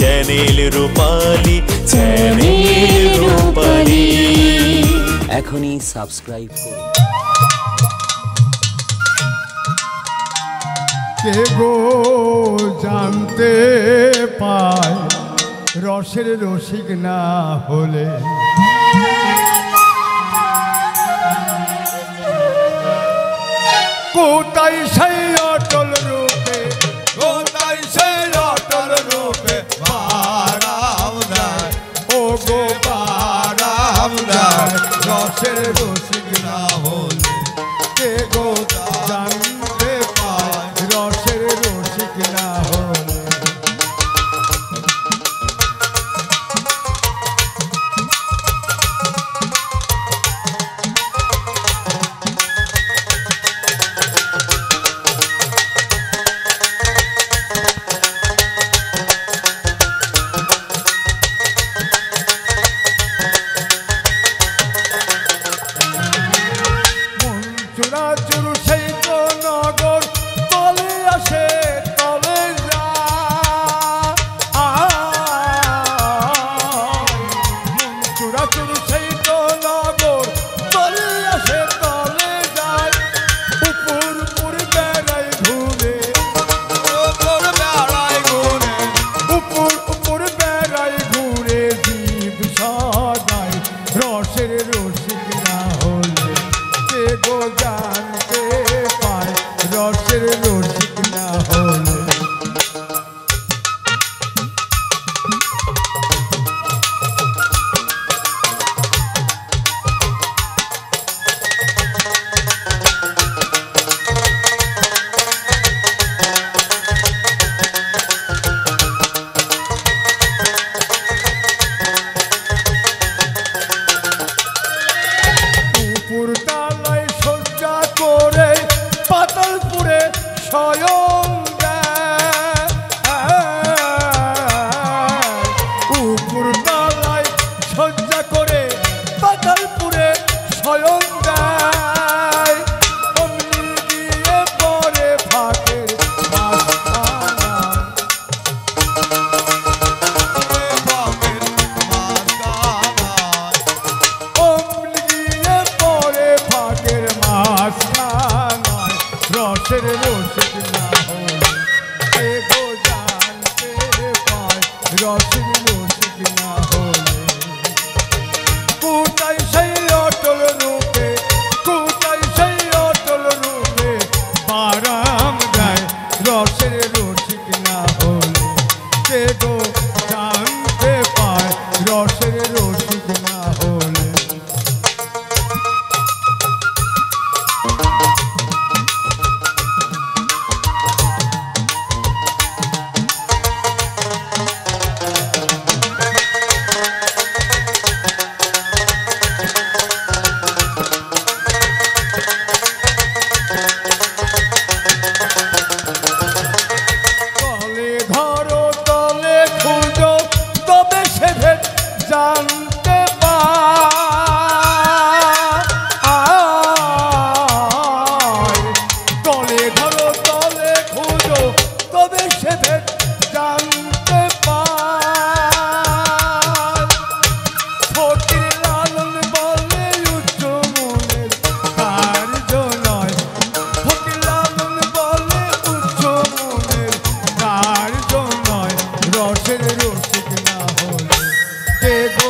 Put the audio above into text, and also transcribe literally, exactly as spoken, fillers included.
Channel রূপালী, channel রূপালী। এখনই subscribe করুন। কে গো জানতে পায় রসের রসিক না হলে, কোথায় সেই অটল রূপে, কোথায় সেই অটল রূপে বারাম দেয়, ও গো বারাম দেয় রসের রসিক না হলে। কে গো জানতে পায় রসের রসিক না হলে। চুরাচুর সেই তো নগর তলে আসে তলে যায়, চুরাচুর সেই তো নগর তলে আসে তলে যায়। উপর উপর বেড়াই ঘুরে, উপর বেড়াই ঘুরে, উপর উপর বেড়াই ঘুরে জীব সদাই রসের রসিক না হলে। কে গো জানতে পায় রসের রসিক না হলে। উপর তালায় সজ্জা করে পাতালপুরে স্বয়ং দেয়, উপর তালায় সজ্জা করে পাতালপুরে স্বয়ং দেয়। অমনি গিয়ে পরে ফাঁকের মাঝখানায়, ফাঁকের মাঝখানায়, অমনি গিয়ে পরে ফাঁকের মাঝখানায় রসের রসিক না হলে। কে গো জানতে পায় রসের রসিক না হলে। কোথায় সেই অটল রূপে, কোথায় সেই অটল রূপে বারাম দেয় রসের রসিক না হলে। কে গো জানতে পায় রসের রসিক না হলে। তলে ধরো তলে খুঁজো তবে সে ভেদ জানতে পায়। তলে ধরো তলে খুঁজো তবে সে ভেদ জানতে পায়। ফকির লালন বলে উচ্চ মনের কার্য নয়, ফকির লালন বলে উচ্চ মনের কার্য নয় রসের রসিক না হলে। কে